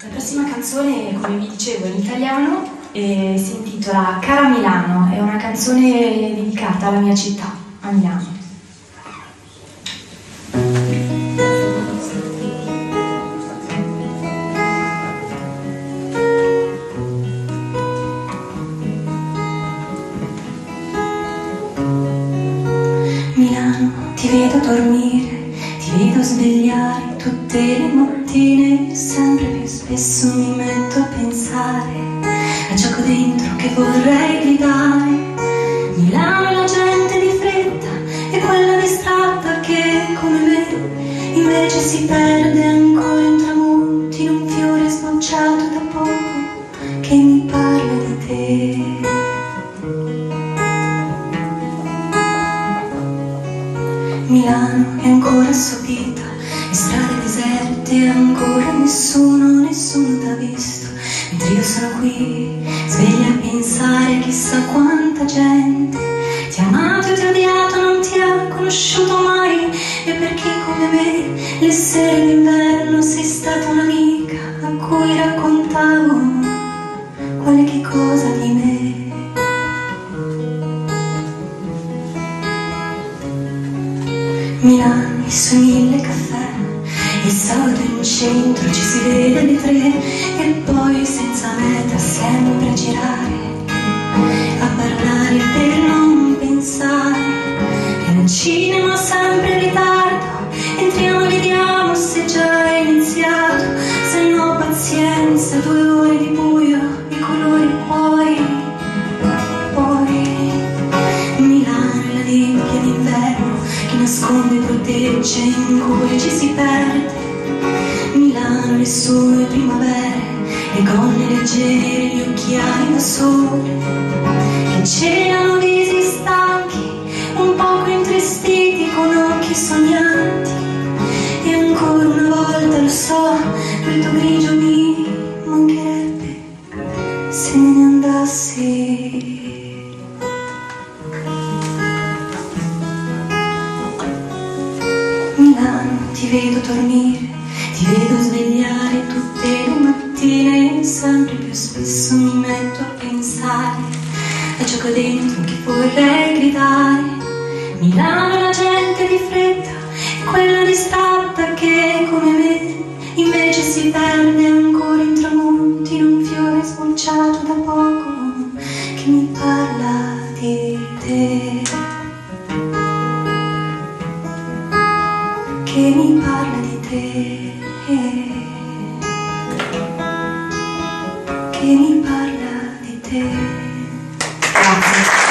La prossima canzone, come vi dicevo, è in italiano e si intitola Cara Milano, è una canzone dedicata alla mia città, a Milano. Milano, ti vedo dormire, ti vedo svegliare tutte le mattine, sempre più spesso mi metto a pensare a ciò che ho dentro che vorrei gridare. Milano è la gente di fretta e quella distratta che, come me, invece si perde ancora in tramonti, in un fiore sbocciato da poco che mi parla di te. Milano è ancora assopita, le strade deserte, ancora nessuno t'ha visto, mentre io sono qui, sveglia a pensare a chissà quanta gente ti ha amato e ti ha odiato, non ti ha conosciuto mai, e per chi come me le sere d'inverno sei stata un'amica a cui raccontavo qualche cosa di me. Milano, i suoi 1000 caffè, il sabato in centro ci si vede alle 3 e poi senza meta sempre a girare, a parlare per non pensare, e nel cinema sempre in ritardo, entriamo e vediamo se già è iniziato, se no pazienza, 2 ore di buio, i colori poi Milano è la nebbia d'inverno che nasconde e protegge, in cui ci si perde. Milano le sue primavere, le gonne leggere, gli occhiali da sole che celano visi stanchi, un poco intristiti con occhi sognanti. E ancora una volta lo so, quel tuo grigio mi mancherebbe se me ne andassi. Milano, ti vedo dormire, ti vedo svegliare tutte le mattine, sempre più spesso mi metto a pensare a ciò che ho dentro che vorrei gridare. Milano è la gente di fretta e quella distratta che, come me, invece si perde ancora in tramonti, in un fiore sbocciato da poco che mi parla di te. Che mi parla di te, che mi parla di te. Grazie.